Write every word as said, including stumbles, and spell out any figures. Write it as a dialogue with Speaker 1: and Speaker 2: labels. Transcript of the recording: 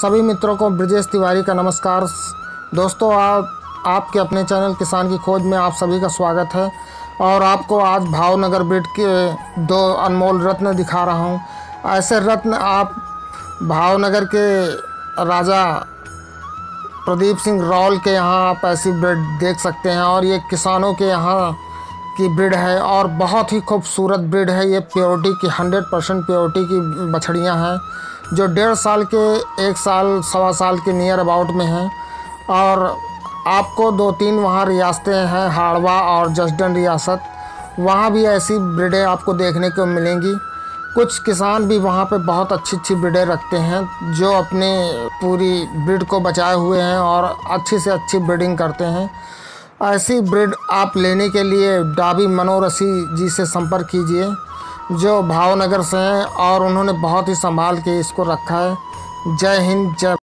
Speaker 1: सभी मित्रों को ब्रजेश तिवारी का नमस्कार। दोस्तों, आप आपके अपने चैनल किसान की खोज में आप सभी का स्वागत है। और आपको आज भावनगर ब्रीड के दो अनमोल रत्न दिखा रहा हूं। ऐसे रत्न आप भावनगर के राजा प्रदीप सिंह रॉल के यहाँ आप ऐसी ब्रीड देख सकते हैं। और ये किसानों के यहाँ की ब्रीड है और बहुत ही खूबसूरत ब्रीड है। ये प्योरिटी की हंड्रेड परसेंट प्योरिटी की बछड़ियाँ हैं जो डेढ़ साल के एक साल सवा साल के नियर अबाउट में हैं। और आपको दो तीन वहाँ रियासतें हैं, हाड़वा और जसडन रियासत, वहाँ भी ऐसी ब्रीडें आपको देखने को मिलेंगी। कुछ किसान भी वहाँ पे बहुत अच्छी अच्छी ब्रीडें रखते हैं जो अपने पूरी ब्रीड को बचाए हुए हैं और अच्छी से अच्छी ब्रीडिंग करते हैं। ऐसी ब्रीड आप लेने के लिए डाबी मनोरसी जी से संपर्क कीजिए जो भावनगर से हैं और उन्होंने बहुत ही संभाल के इसको रखा है। जय हिंद, जय